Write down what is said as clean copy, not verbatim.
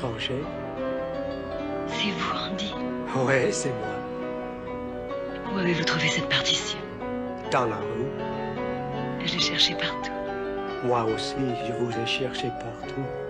étranger. C'est vous, Andy? Ouais, c'est moi. Où avez-vous trouvé cette partition? Dans la rue. Je l'ai cherchée partout. Moi aussi, je vous ai cherché partout.